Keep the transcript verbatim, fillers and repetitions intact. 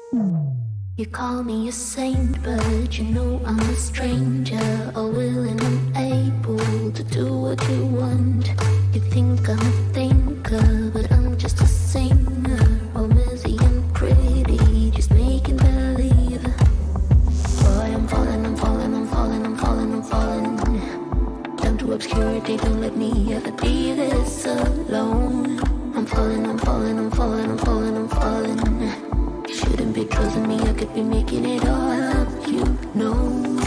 You call me a saint, but you know I'm a stranger, all willing and able to do what you want. You think I'm a thinker, but I'm just a singer, all messy and pretty, just making believe. Boy, I'm falling, I'm falling, I'm falling, I'm falling, I'm falling down to obscurity. Don't let me ever be this alone. I'm falling, I'm falling, I'm falling, I'm falling, I'm falling. You shouldn't be trusting me, I could be making it all up, you know.